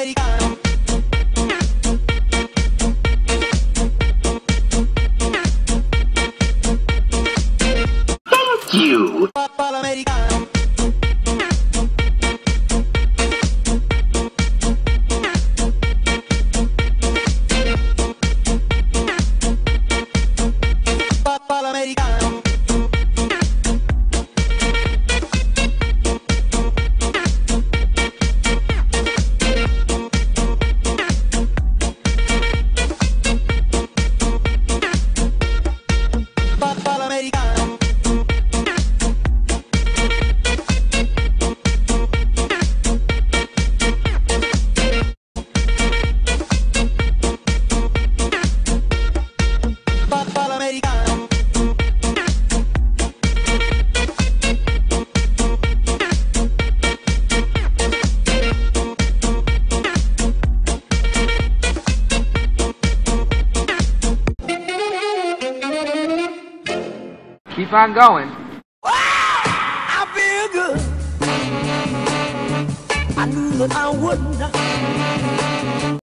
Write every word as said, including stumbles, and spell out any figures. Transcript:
americano. Thank you. Papà l'americano. Papà l'americano. Papà l'americano. Papà l'americano. Keep on going. I feel good. I knew that I would.